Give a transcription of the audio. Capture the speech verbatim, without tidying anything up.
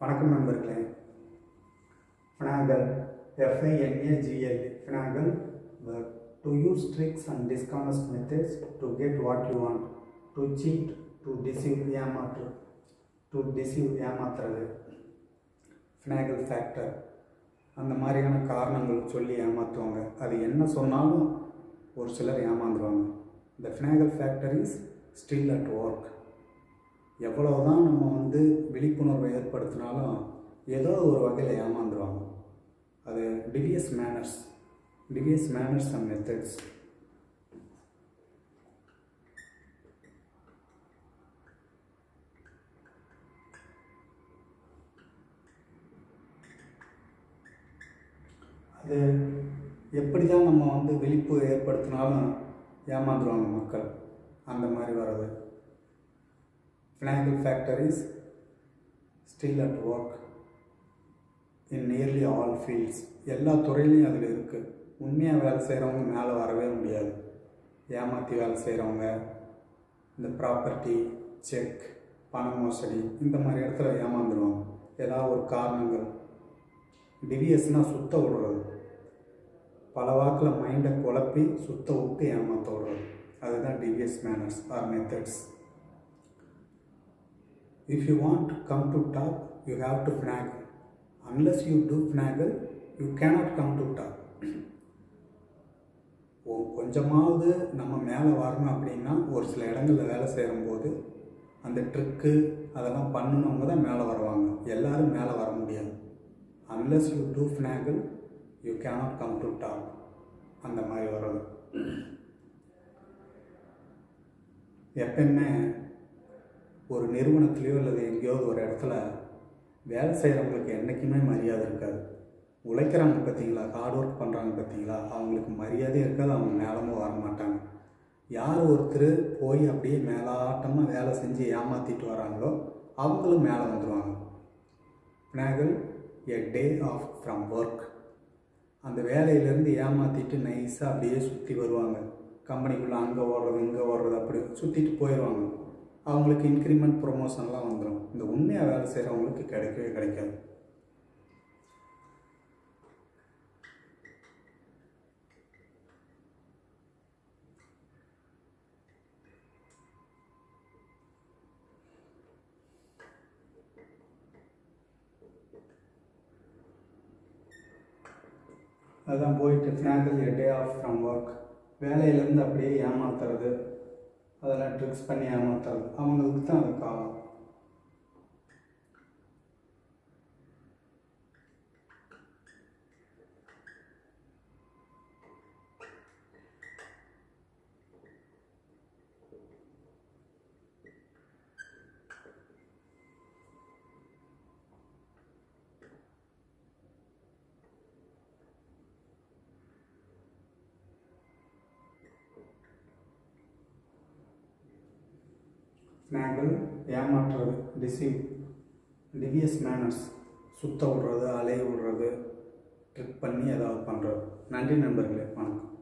வணக்கம் நண்பர்களே. FINAGLE F I N A G L E FINAGLE work to use tricks and dishonest methods to get what you want, to cheat, to deceive, ஏமாற்று, to deceive, ஏமாத்துறது, FINAGLE factor, அந்த மாதிரியான காரணங்கள் சொல்லி ஏமாற்றுவாங்க. அது என்ன சொன்னாலும் ஒரு சிலர் ஏமாந்துருவாங்க. The FINAGLE factor is still at work. எவ்வளவுதான் நம்ம வந்து விழிப்புணர்வை ஏற்படுத்தினாலும் ஏதோ ஒரு வகையில் ஏமாந்துருவாங்க. அது devious manners devious manners and methods. அது எப்படி தான் நம்ம வந்து விழிப்பு ஏற்படுத்தினாலும் ஏமாந்துருவாங்க மக்கள். அந்த மாதிரி வர்றது. FINAGLE factor is still at work in nearly all fields. எல்லா துறையிலையும் அதில் இருக்குது. உண்மையாக வேலை செய்கிறவங்க மேலே வரவே முடியாது. ஏமாற்றி வேலை செய்கிறவங்க, இந்த ப்ராப்பர்ட்டி செக், பண மோசடி, இந்த மாதிரி இடத்துல ஏமாந்துடுவாங்க. ஏதாவது ஒரு காரணங்கள். டிவியஸ்னால் சுத்த விடுறது, பல வாக்கில் மைண்டை குழப்பி சுத்த விட்டு ஏமாற்ற விடுறது. அதுதான் devious manners or methods. If you want to come to top, you have to FINAGLE. Unless you do FINAGLE, you cannot come to top. ஓ கொஞ்சமாவது நம்ம மேலே வரணும் அப்படின்னா ஒரு சில இடங்களில் வேலை செய்யும்போது அந்த ட்ரிக்கு அதெல்லாம் பண்ணணுங்க தான் மேலே வருவாங்க. எல்லோரும் மேலே வர முடியாது. Unless you do FINAGLE, you cannot come to top. அந்த மாதிரி வர்றது. எப்பயுமே ஒரு நிறுவனத்துலேயோ அல்லது எங்கேயாவது ஒரு இடத்துல வேலை செய்கிறவங்களுக்கு என்றைக்குமே மரியாதை இருக்காது. உழைக்கிறாங்க பார்த்தீங்களா, ஹார்ட் ஒர்க் பண்ணுறாங்க பார்த்தீங்களா, அவங்களுக்கு மரியாதையும் இருக்காது, அவங்க மேலமும் வர மாட்டாங்க. யார் ஒருத்தர் போய் அப்படியே மேலாட்டமாக வேலை செஞ்சு ஏமாற்றிட்டு வராங்களோ அவங்களும் மேலே வந்துடுவாங்க. FINAGLE a day off from work. அந்த வேலையிலேருந்து ஏமாற்றிட்டு நைஸாக அப்படியே சுற்றி வருவாங்க. கம்பெனிக்குள்ளே அங்கே ஓடுறது இங்கே ஓடுறது அப்படி சுற்றிட்டு போயிடுவாங்க. அவங்களுக்கு இன்க்ரிமெண்ட் ப்ரொமோஷன்லாம் வந்துடும். இந்த உண்மையாக வேலை செய்கிறவங்களுக்கு கிடைக்கவே கிடைக்காது. அதுதான் போயிட்டு FINAGLE a day off from work. வேலையிலேருந்து அப்படியே ஏமாத்துறது, அதெல்லாம் ட்ரிக்ஸ் பண்ணி ஏமாத்துறது அவங்களுக்கு தான் அது காலம். FINAGLE ஏமாற்றுறது, டிசீவ், டிவியஸ் மேனர்ஸ், சுத்த விடுறது, அலைய விடுறது, ட்ரிக் பண்ணி ஏதாவது பண்ணுறது. நன்றி நண்பர்களே, வணக்கம்.